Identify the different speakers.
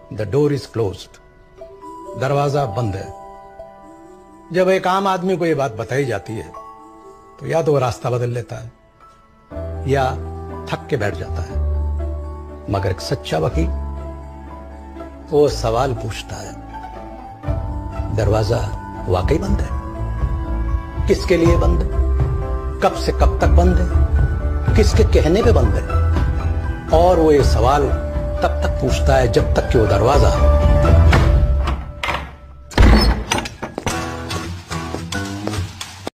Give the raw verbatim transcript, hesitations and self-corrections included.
Speaker 1: The door is closed, दरवाजा बंद है। जब एक आम आदमी को यह बात बताई जाती है तो या तो वो रास्ता बदल लेता है या थक के बैठ जाता है, मगर एक सच्चा वकील वो सवाल पूछता है, दरवाजा वाकई बंद है? किसके लिए बंद है? कब से कब तक बंद है? किसके कहने पे बंद है? और वो ये सवाल तब तक पूछता है जब तक कि वो दरवाजा